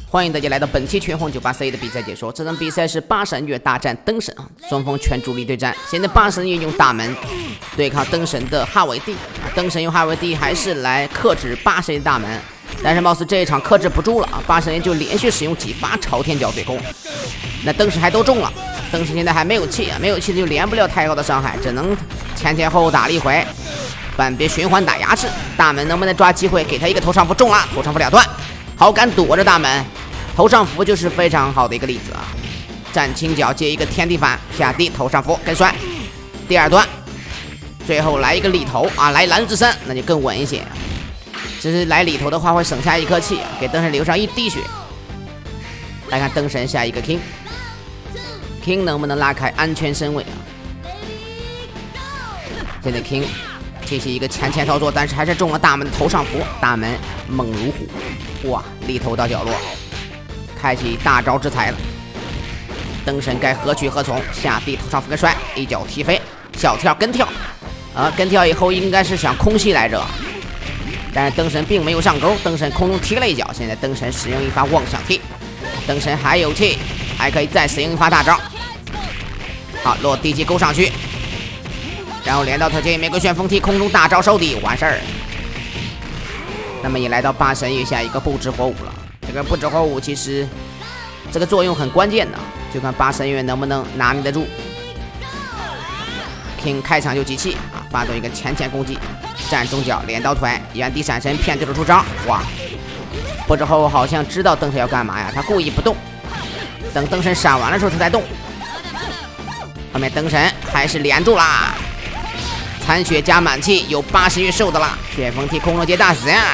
欢迎大家来到本期拳皇98C的比赛解说。这场比赛是巴神月大战灯神啊，双方全主力对战。现在巴神月用大门对抗灯神的哈维蒂啊，灯神用哈维蒂还是来克制巴神月大门，但是貌似这一场克制不住了啊，巴神月就连续使用几发朝天脚对攻，那灯神还都中了。灯神现在还没有气啊，没有气就连不了太高的伤害，只能前后后打了一回，半边循环打牙齿。大门能不能抓机会给他一个头上符？中了，头上符2段。好敢躲着大门，头上符就是非常好的一个例子啊！站轻脚接一个天地反下地，头上符跟摔，第2段，最后来一个里头啊，来蓝之山那就更稳一些。只是来里头的话会省下一颗气，给灯神留上一滴血。来看灯神下一个 King 能不能拉开安全身位啊？现在 King 进行一个前操作，但是还是中了大门的头上符，大门猛如虎。哇！里头到角落，开启大招之才了。灯神该何去何从？下地头上符跟摔，一脚踢飞，小跳跟跳，跟跳以后应该是想空吸来着，但是灯神并没有上钩，灯神空中踢了一脚。现在灯神使用一发妄想踢，灯神还有气，还可以再使用一发大招。好，落地击勾上去，然后连到特技玫瑰旋风踢，空中大招收底，完事儿。那么也来到巴神月下一个不知火舞了。这个不知火舞其实这个作用很关键的，就看巴神月能不能拿捏得住。King 开场就集气啊，发动一个前攻击，站中脚镰刀腿，原地闪身骗对手出招。哇！不知火舞好像知道灯神要干嘛呀，他故意不动，等灯神闪完了之后他再动。后面灯神还是连住啦。残血加满气，有巴神月受的了。旋风踢空中接大死啊！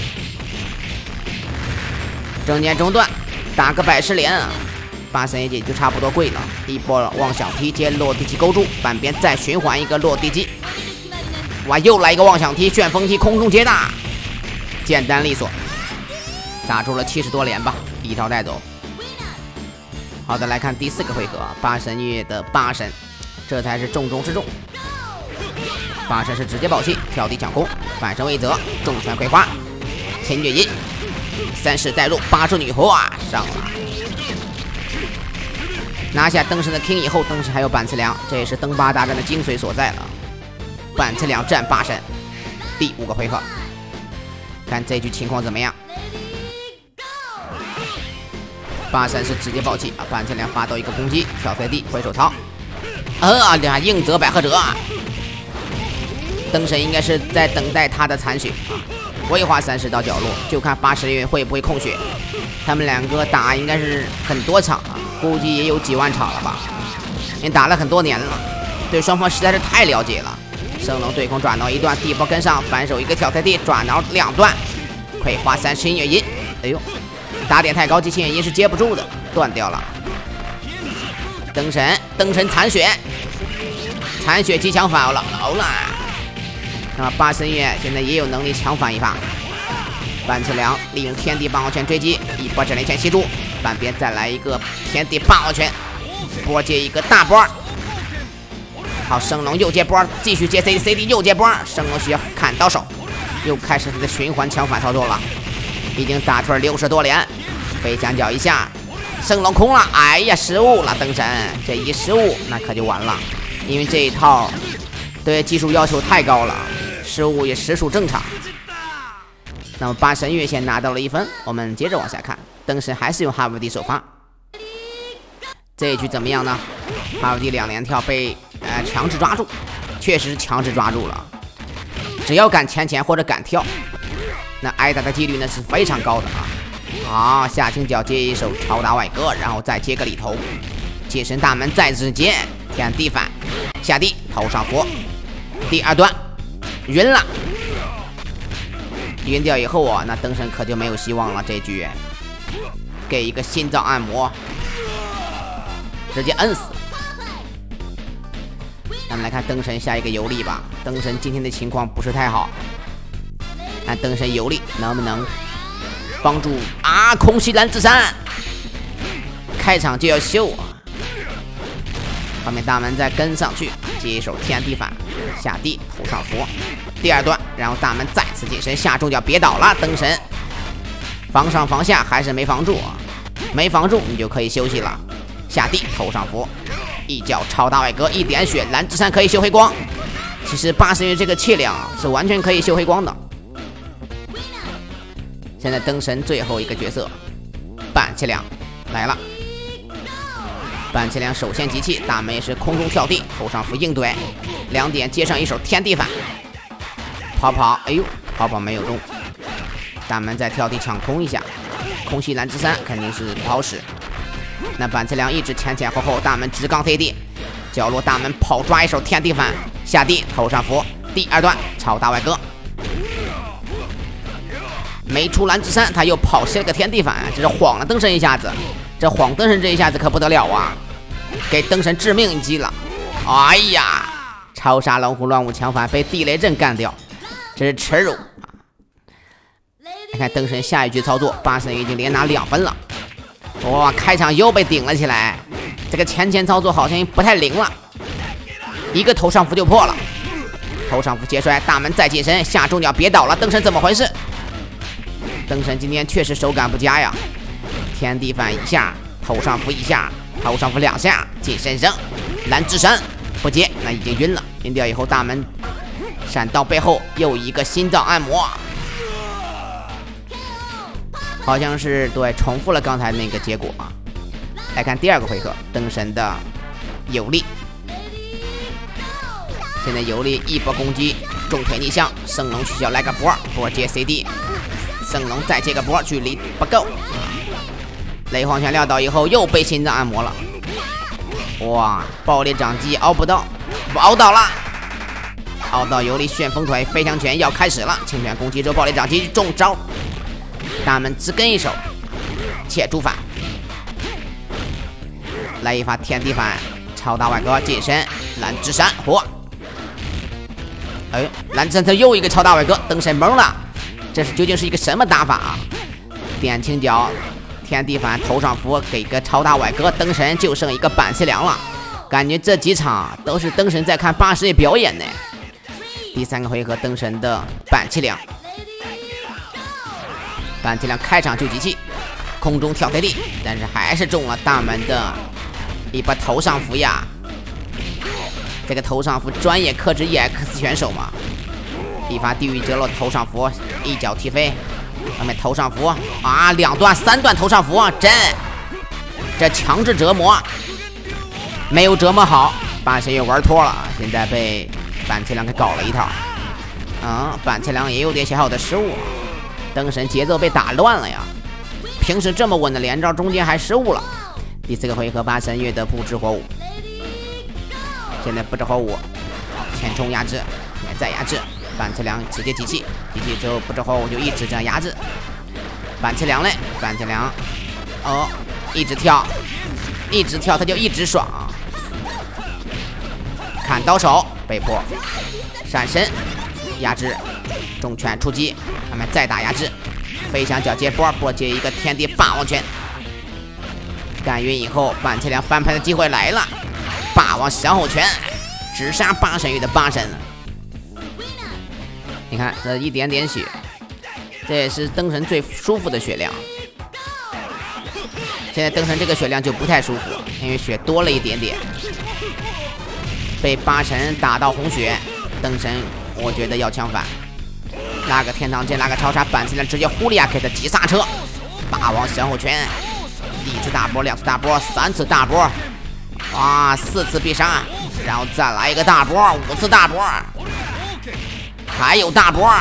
中间中断，打个百失连啊！巴神也就差不多跪了。一波妄想踢接落地击勾住，半边再循环一个落地击。哇，又来一个妄想踢，旋风踢空中接大，简单利索，打出了70多连吧，一套带走。好的，来看第4个回合，巴神月的巴神，这才是重中之重。巴神是直接爆气，跳地抢攻，反身为泽，重拳葵花，天月阴，3式带入8只女猴啊，上了。拿下灯神的 King 以后，灯神还有板次良，这也是灯巴大战的精髓所在了。板次良战巴神，第5个回合，看这局情况怎么样。巴神是直接爆气啊，板次良发动一个攻击，跳飞地回手掏，硬泽百合折啊！灯神应该是在等待他的残血啊，桂花3式到角落，就看巴神月会不会控血。他们2个打应该是很多场啊，估计也有几万场了吧，也打了很多年了，对双方实在是太了解了。升龙对空转挠1段，地波跟上，反手一个跳飞地转挠2段，葵花3式音乐音，哎呦，打点太高，机器音是接不住的，断掉了。灯神残血击抢反了，好了。那么巴神月现在也有能力强反一发。板次良利用天地霸王拳追击，一波整连拳吸住，半边再来一个天地霸王拳，波接一个大波。好，升龙又接波，继续接 CD 又接波，升龙需要砍到手，又开始他的循环强反操作了，已经打出了60多连。飞墙脚一下，升龙空了，哎呀，失误了，灯神这一失误那可就完了，因为这一套对技术要求太高了，失误也实属正常。那么巴神月先拿到了1分，我们接着往下看，灯神还是用哈维蒂首发。这一局怎么样呢？哈维蒂2连跳被强制抓住，确实是强制抓住了。只要敢前或者敢跳，那挨打的几率呢是非常高的啊。好，下轻脚接一手超大外割，然后再接个里头，接身大门再直接天地反下地头上符，第2段晕了。晕掉以后啊，那灯神可就没有希望了。这局给一个心脏按摩，直接摁死。咱们来看灯神下一个游历吧。灯神今天的情况不是太好，看灯神游历能不能帮助啊！空袭蓝之山，开场就要秀啊！后面大门再跟上去，接一手天地反下地头上符，第2段，然后大门再次近身下重脚别倒了，灯神防上防下还是没防住啊！ 没防住你就可以休息了。下地头上扶，一脚超大外格，一点血，蓝之山可以修黑光。其实八神月这个气量是完全可以修黑光的。现在灯神最后一个角色板气良来了。板气良首先集气，大门也是空中跳地，头上扶应怼，2点接上一手天地反，跑，哎呦，跑没有中。大门再跳地抢空一下，空袭蓝之山肯定是不好使。那板气良一直前后，大门直杠飞地，角落大门跑抓一手天地反，下地头上扶，第2段超大外格。没出蓝之山，他又跑射个天地反，这是晃了灯神一下子。这晃灯神这一下子可不得了啊，给灯神致命一击了。哎呀，超杀龙虎乱舞强反被地雷阵干掉，这是耻辱。你看灯神下一局操作，八神已经连拿2分了。哇，开场又被顶了起来，这个前操作好像不太灵了。一个头上符就破了，头上符接摔，大门再近身，下重脚别倒了，灯神怎么回事？灯神今天确实手感不佳呀，天地反一下，头上符一下，头上符2下，近身升，蓝之山不接，那已经晕了。晕掉以后，大门闪到背后又一个心脏按摩，好像是对重复了刚才那个结果啊。来看第2个回合，灯神的有力，现在有力一波攻击，重铁逆向，圣龙取消来个波接 CD。圣龙再接个波，距离不够。雷皇拳撂倒以后又被心脏按摩了。哇，暴力掌击熬不到，熬倒了，熬到游离旋风腿，飞翔拳要开始了。轻拳攻击之后暴力掌击中招，大门直跟一手，切主反，来一发天地反，超大外格近身，蓝之山火。哎，蓝之山他又一个超大外格，灯神懵了。这是究竟是一个什么打法啊？点轻脚，天地反，头上符，给个超大外格，灯神就剩一个板气良了。感觉这几场都是灯神在看八神爷表演呢。第3个回合，灯神的板气良，板气良开场就集气，空中跳飞地，但是还是中了大门的一波头上符呀。这个头上符专业克制 EX 选手嘛。一发地狱折落头上符，一脚踢飞，外面头上符啊，2段3段头上符，这强制折磨，没有折磨好，八神也玩脱了，现在被板气良给搞了一套。板气良也有点小小的失误，灯神节奏被打乱了呀，平时这么稳的连招中间还失误了。第4个回合，八神月的不知火舞，现在不知火舞，前冲压制，再压制。板气良直接集气，集气之后不知火舞就一直这样压制。板气良嘞，板气良一直跳他就一直爽。砍刀手被迫闪身压制，重拳出击，他们再打压制，飞翔脚接波接一个天地霸王拳，干晕以后板气良翻盘的机会来了，霸王小吼拳直杀八神域的八神。你看这一点点血，这也是灯神最舒服的血量。现在灯神这个血量就不太舒服，因为血多了一点点，被八神打到红血，灯神我觉得要枪反，拉个天堂剑，拉个超杀，板气良直接呼利亚给他急刹车，霸王小吼拳，1次大波，2次大波，3次大波，哇，4次必杀，然后再来一个大波，5次大波。还有大波，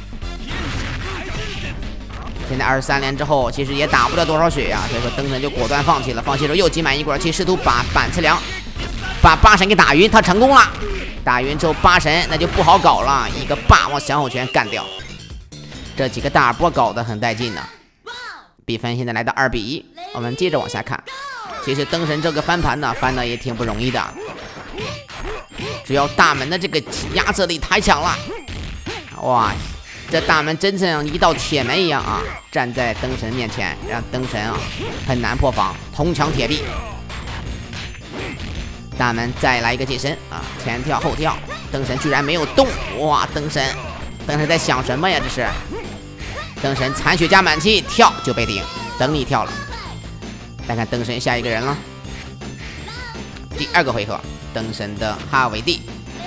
现在23连之后，其实也打不了多少血呀，所以说灯神就果断放弃了。放弃之后又集满一管气，试图把板气良、把八神给打晕，他成功了。打晕之后，八神那就不好搞了，一个霸王降火拳干掉。这几个大波搞得很带劲呢。比分现在来到2比1，我们接着往下看。其实灯神这个翻盘呢，翻的也挺不容易的，只要大门的这个压制力太强了。哇，这大门真像一道铁门一样啊，站在灯神面前，让灯神啊很难破防，铜墙铁壁。大门再来一个近身啊，前跳后跳，灯神居然没有动，哇，灯神在想什么呀？这是灯神残血加满气，跳就被顶，等你跳了。 来看灯神下一个人了。第2个回合，灯神的哈维蒂。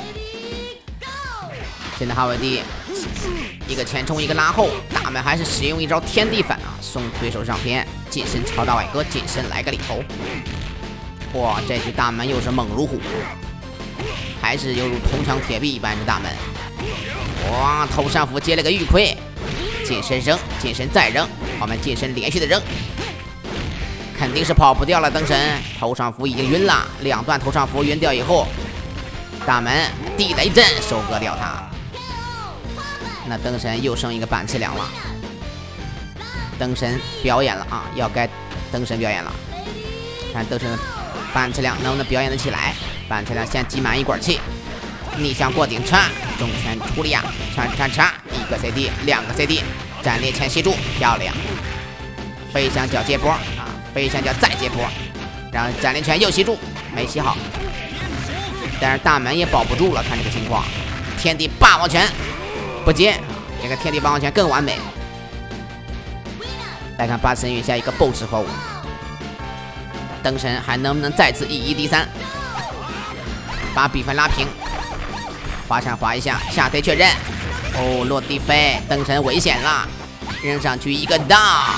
现在哈维蒂一个前冲一个拉后，大门还是使用一招天地反啊，送对手上天，近身超大外割，近身来个里头。哇，这局大门又是猛如虎，还是犹如铜墙铁壁一般是大门。哇，头上斧接了个玉盔，近身扔，近身再扔，后面近身连续的扔，肯定是跑不掉了。灯神头上斧已经晕了，2段头上斧晕掉以后，大门地雷阵收割掉他。那灯神又剩一个板气梁了，灯神表演了啊，要该灯神表演了。看灯神的板气梁能不能表演得起来？板气梁先挤满一管气，逆向过顶叉，重拳出力呀，叉，一个 CD， 2个 CD， 战列前吸住，漂亮。飞香脚接波啊，飞香脚再接波，然后战列拳又吸住，没吸好。但是大门也保不住了，看这个情况，天地霸王拳。不接，这个天地霸王拳更完美。来看巴神云下一个 BOSS 火舞，灯神还能不能再次以1敌3，把比分拉平？滑铲滑一下，下推确认。哦，落地飞，灯神危险了，扔上去一个down。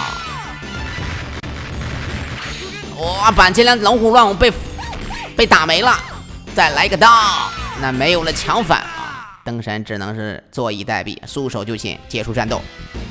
哇，板前梁龙虎乱舞被打没了，再来个down，那没有了强反。灯神只能是坐以待毙，束手就擒，结束战斗。